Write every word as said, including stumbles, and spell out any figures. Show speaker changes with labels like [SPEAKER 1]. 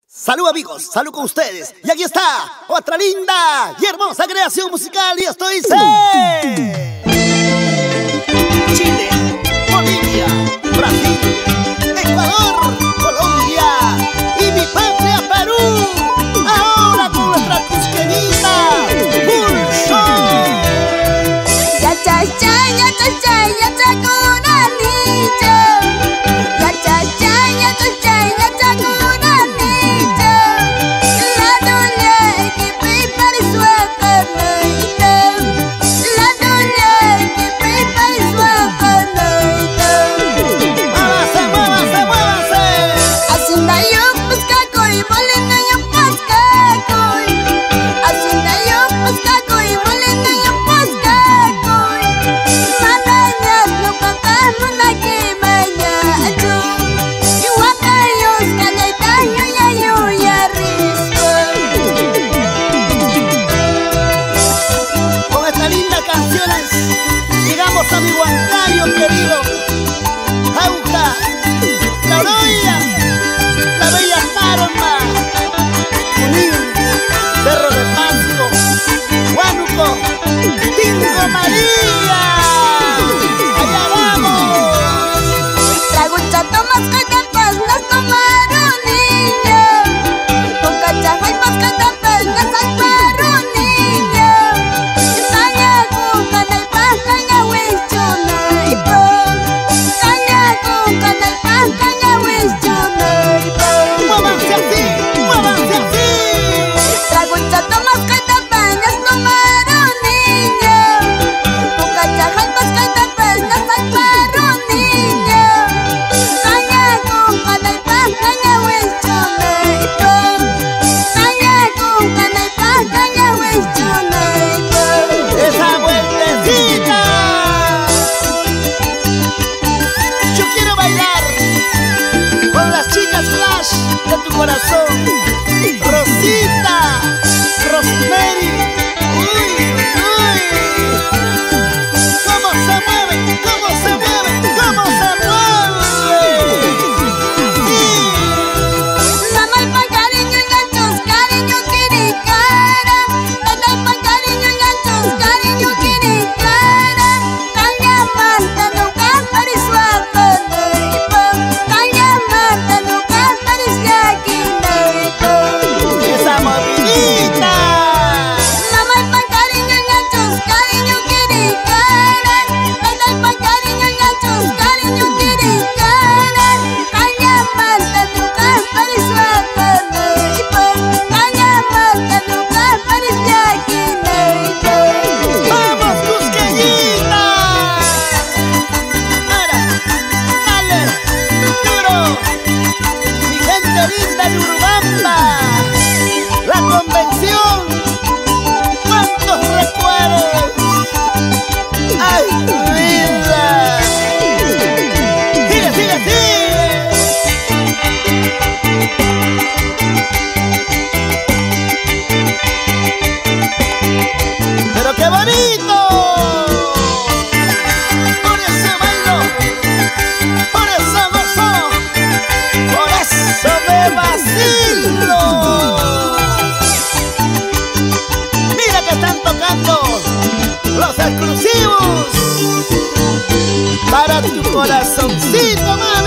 [SPEAKER 1] Salud amigos, salud con ustedes. Y aquí está otra linda y hermosa creación musical. Y esto dice: Chile, Bolivia, Brasil, Ecuador, Colombia y mi patria Perú. Ahora con nuestra cusqueñita Full Show.
[SPEAKER 2] Ya cha cha, ya cha cha, ya cha con anillo. Ya cha cha, ya cha cha, ya cha con anillo. La doña que prepare su apanadito. La doña que prepare su apanadito.
[SPEAKER 1] Muévase, muévase, muévase.
[SPEAKER 2] Hacienda yo pescaco y molina yo pescaco. Hacienda yo pescaco y molina yo pescaco. Mananya no cantamos la que mañana. Y guacayos caletaño ya yo ya risco.
[SPEAKER 1] Con estas lindas canciones llegamos a mi Huancayo querido. Jauja, La Oroya, La Bella Palma, Junín, Cerro de Pasco, Huánuco, Tingo María. Allá vamos.
[SPEAKER 2] Trago chato más que tapas, las tomaron niño. Con cachaja y más que tapas, las salvaron niño. Caña con canal pan, caña huichona y pan. Caña con canal pan, caña huichona y pan.
[SPEAKER 1] Muévanse así, muévanse así.
[SPEAKER 2] Trago chato más que tapas, las tomaron niño. Con cachaja y más que tapas, las salvaron niño. Caña con canal pan, caña huichona y pan. Caña con canal pan, caña huichona y pan.
[SPEAKER 1] Esa vueltecita. Yo quiero bailar con las chicas flash de tu corazón. Rosita, Rosemary. Uy, uy. ¿Cómo se mueve? ¿Cómo se mueve? ¿Cómo se mueve? Sí.
[SPEAKER 2] Mamá y pa' cariño y ganchos, cariño quiere cara. Mamá y pa' cariño y ganchos, cariño quiere cara. Caña mata nunca pareció a pana y pan. Caña mata nunca pareció a quina y pan.
[SPEAKER 1] Esa movidita.
[SPEAKER 2] Mamá y pa' cariño y ganchos, cariño quiere cara. Mamá y pa' cariño y ganchos, cariño quiere cara. Caña mata nunca pareció a pana y pan. Caña mata nunca pareció a quina y pan.
[SPEAKER 1] ¡Vamos, cusqueñita! ¡Ahora! ¡Dale! ¡Duro! ¡Mi gente linda de Urubamba! ¡La convención! ¡Cuántos recuerdos! ¡Ay, tu vida! ¡Sigue, sigue, sigue! ¡Pero qué bonito! Por eso bailo, por eso gozo, por eso me vacilo. Mira que están tocando los exclusivos para tu corazoncito más.